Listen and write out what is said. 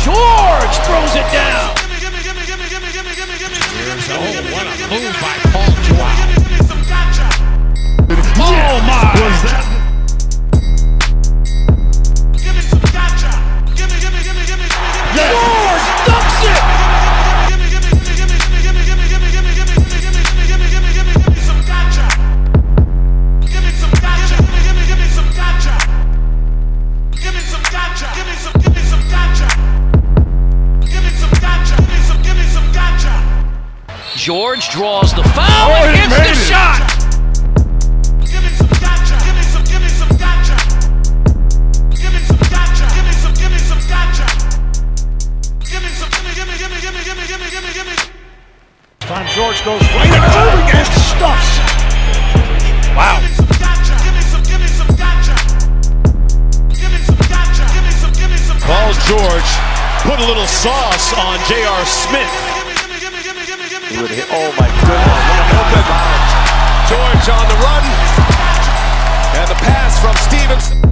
George throws it down. What a move by Paul George. Oh my! Was that? George dunks it. George draws the foul and hits the shot. Time George goes right over and stuffs. Wow. Paul George put a little sauce on J.R. Smith. Oh my goodness. George on the run. And the pass from Stevens.